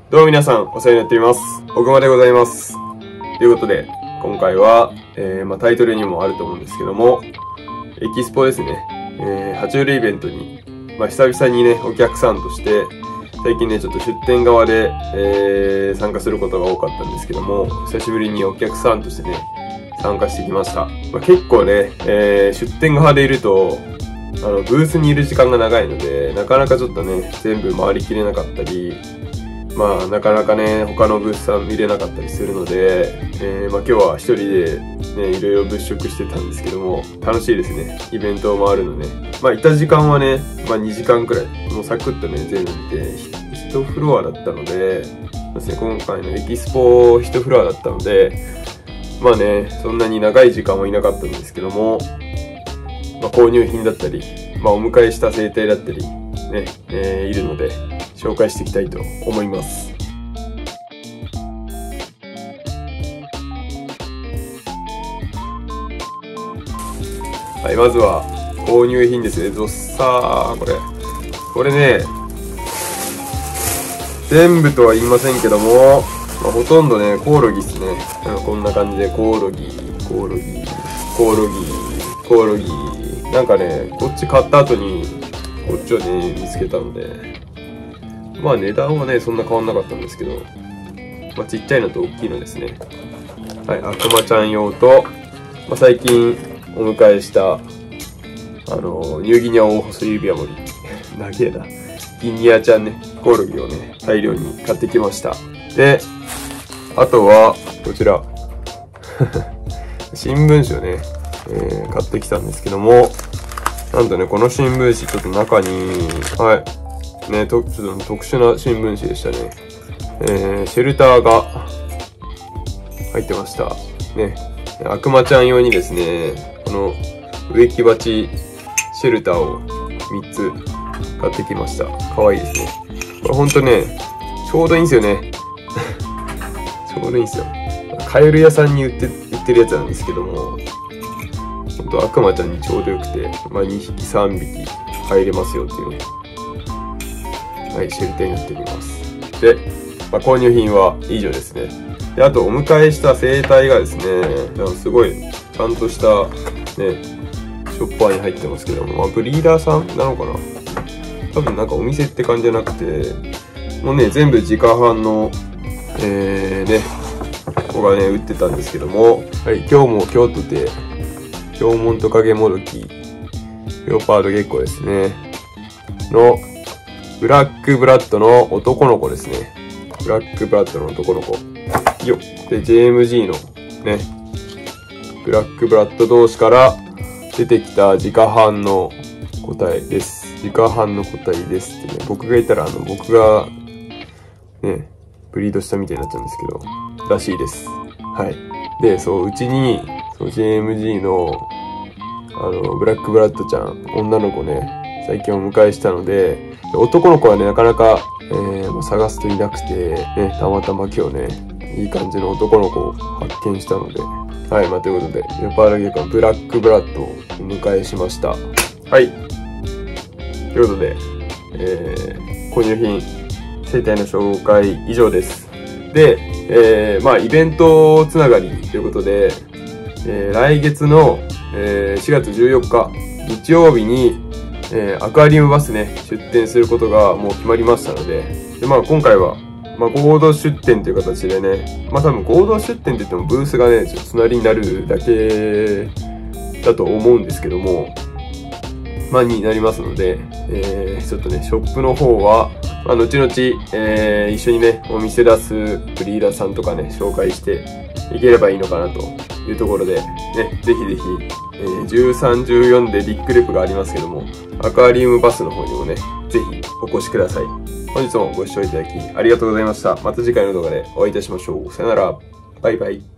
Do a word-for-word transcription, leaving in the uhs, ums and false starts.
どうも皆さん、お世話になっています。奥間でございます。ということで、今回は、えー、まあ、タイトルにもあると思うんですけども、エキスポですね。えー、爬虫類イベントに、まあ、久々にね、お客さんとして、最近ね、ちょっと出店側で、えー、参加することが多かったんですけども、久しぶりにお客さんとしてね、参加してきました。まあ、結構ね、えー、出店側でいると、あの、ブースにいる時間が長いので、なかなかちょっとね、全部回りきれなかったり、まあ、なかなかね、他のブースさん見れなかったりするので、えー、まあ今日は一人でね、いろいろ物色してたんですけども、楽しいですね。イベントを回るのね。まあ、いた時間はね、まあにじかんくらい、もうサクッとね、全部見て、一フロアだったので、ですね、今回のエキスポ一フロアだったので、まあね、そんなに長い時間はいなかったんですけども、まあ、購入品だったり、まあ、お迎えした生態だったり、ね、えー、いるので、紹介していきたいと思います。はい、まずは、購入品ですね。ゾッサー、これ。これね、全部とは言いませんけども、まあ、ほとんどね、コオロギですね。こんな感じで、コオロギ、コオロギ、コオロギ、コオロギ。なんかね、こっち買った後に、こっちをね、見つけたので、まあ値段はね、そんな変わんなかったんですけど、まあちっちゃいのと大きいのですね。はい、悪魔ちゃん用と、まあ、最近お迎えした、あの、ニューギニアオオホソユビアモリ。長えな。ギニアちゃんね、コオロギをね、大量に買ってきました。で、あとは、こちら。新聞紙をね、えー、買ってきたんですけども、なんとね、この新聞紙、ちょっと中に、はい、ね、と、ちょっと特殊な新聞紙でしたね。えー、シェルターが入ってました。ね、悪魔ちゃん用にですね、この植木鉢シェルターをみっつ買ってきました。かわいいですね。これほんとね、ちょうどいいんですよね。ちょうどいいんですよ。カエル屋さんに売って、売ってるやつなんですけども、ほんと悪魔ちゃんにちょうどよくて、まあにひきさんびき入れますよっていうね。はい、シェルターになっております。で、まあ、購入品は以上ですね。で、あとお迎えした生態がですね、なんかすごいちゃんとしたね、ショッパーに入ってますけども、まあ、ブリーダーさんなのかな？多分なんかお店って感じじゃなくて、もうね、全部自家販の、えー、ね、ここがね、売ってたんですけども、はい、今日も京都で、ヒョウモントカゲモドキ、レオパードゲッコですね。の、ブラックブラッドの男の子ですね。ブラックブラッドの男の子。よっ。で、ジェームジーのね、ブラックブラッド同士から出てきた自家販の個体です。自家販の個体ですってね、僕がいたらあの、僕がね、ブリードしたみたいになっちゃうんですけど、らしいです。はい。で、そう、うちに、そう、ジェームジーの、あの、ブラックブラッドちゃん、女の子ね、最近お迎えしたので、男の子はね、なかなか、えーまあ、探すといなくて、ね、たまたま今日ね、いい感じの男の子を発見したので、はい、まあ、ということで、レオパードゲッコのブラックブラッドをお迎えしました。はい。ということで、えー、購入品、生態の紹介以上です。で、えー、まあ、イベントつながりということで、えー、来月の、えー、しがつじゅうよっか、日曜日に、えー、アクアリウムバスね、出店することがもう決まりましたので、で、まあ今回は、まあ合同出店という形でね、まあ多分合同出店って言ってもブースがね、ちょっと隣になるだけだと思うんですけども、まあになりますので、えー、ちょっとね、ショップの方は、まあ後々、えー、一緒にね、お店出すブリーダーさんとかね、紹介していければいいのかなというところで、ね、ぜひぜひ、えー、じゅうさん、じゅうよんでビッグレップがありますけども、アクアリウムバスの方にもね、ぜひお越しください。本日もご視聴いただきありがとうございました。また次回の動画でお会いいたしましょう。さよなら。バイバイ。